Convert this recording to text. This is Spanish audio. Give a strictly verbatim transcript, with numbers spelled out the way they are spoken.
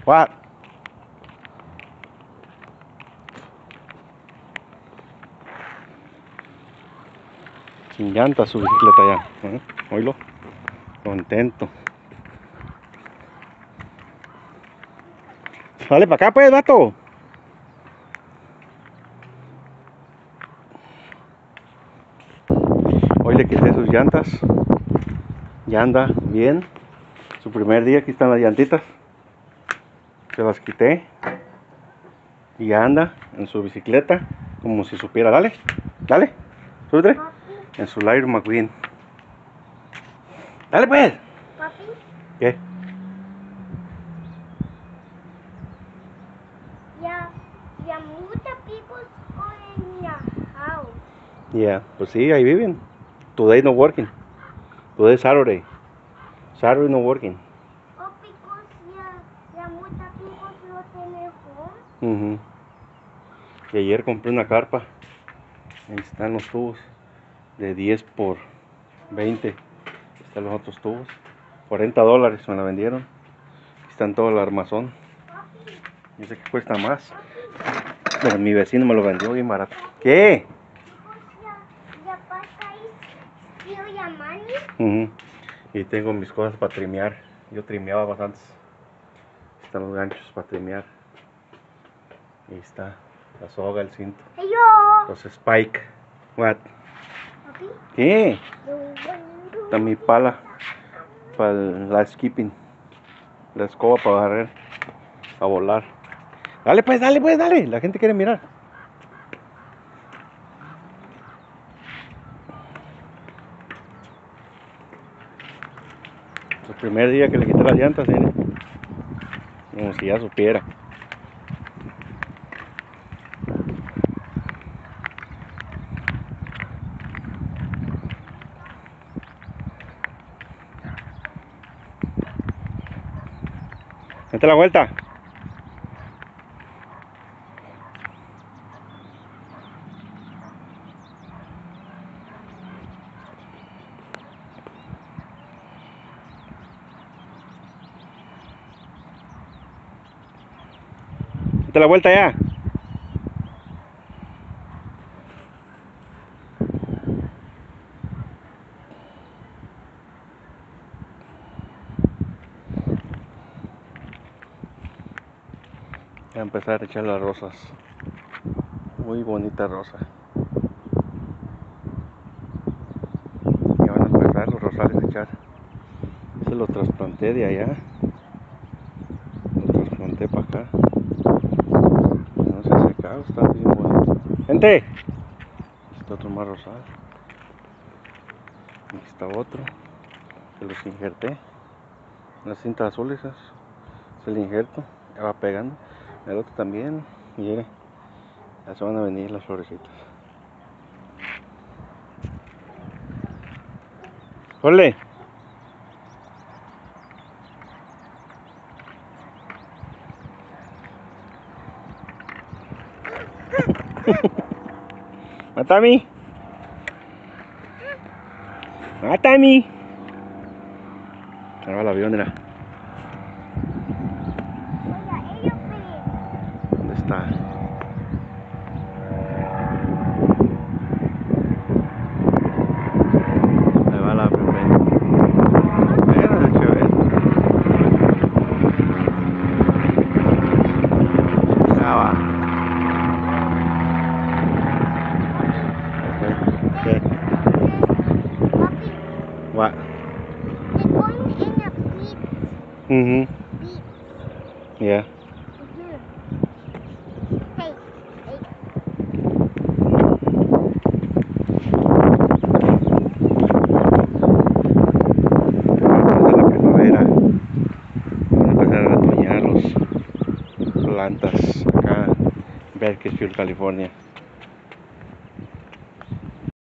What? Sin llantas su bicicleta ya. ¿Eh? Oílo. Contento. Dale para acá pues, vato. Hoy le quité sus llantas. Ya anda bien. Su primer día, aquí están las llantitas. Se las quité. Y ya anda en su bicicleta. Como si supiera. Dale, dale. Súbete. En su Lightning McQueen. Dale pues. Papi. ¿Qué? Yeah, yeah, mucha people go in your house. Yeah, pues sí, ahí viven. Today no working. Today Saturday. Saturday no working. Oh, because yeah, yeah, mucha people no tienen home. Uh-huh. Y ayer compré una carpa. Ahí están los tubos. De diez por veinte. Están los otros tubos. cuarenta dólares me la vendieron. Están todo el armazón. Papi, Yo sé que cuesta más. Pero mi vecino me lo vendió bien barato. ¿Qué? because yeah, yeah, pasa is steal your money. Uh-huh. Y tengo mis cosas para trimear. Yo trimeaba bastantes. Están los ganchos para trimear. Ahí está la soga, el cinto. Hey yo. Los spike. What? Papi, ¿Qué? do Está mi pala para la skipping. La escoba para barrer. A volar. Dale pues, dale pues, dale. La gente quiere mirar. El primer día que le quité las llantas, ¿eh? Como si ya supiera. Date la vuelta. Date la vuelta ya. Voy a empezar a echar las rosas. Muy bonita rosa. Ya van a empezar los rosales a echar. Se los trasplanté de allá. Los trasplanté para acá. No se ha secado, está bien bonito. ¡Gente! Está otro más rosal. Aquí está otro. Se los injerté. Las cintas azules esas. Se le injerto. Ya va pegando. El otro también. Y mire. Ya se van a venir las florecitas. ¡Ole! ¡Matami! ¡Matami! Ahí va el avión, mira. Oiga, ellos ven. ¿Dónde está? Ahí va la primera. Mira, de hecho, ¿ves? Ya va. ¿Qué? Papi, What? they're going in a beach. Mhm. Beach. Yeah. Mhm. Hey, hey. Empieza la primavera. Van a empezar a retoñar las plantas acá en Bakersfield, California.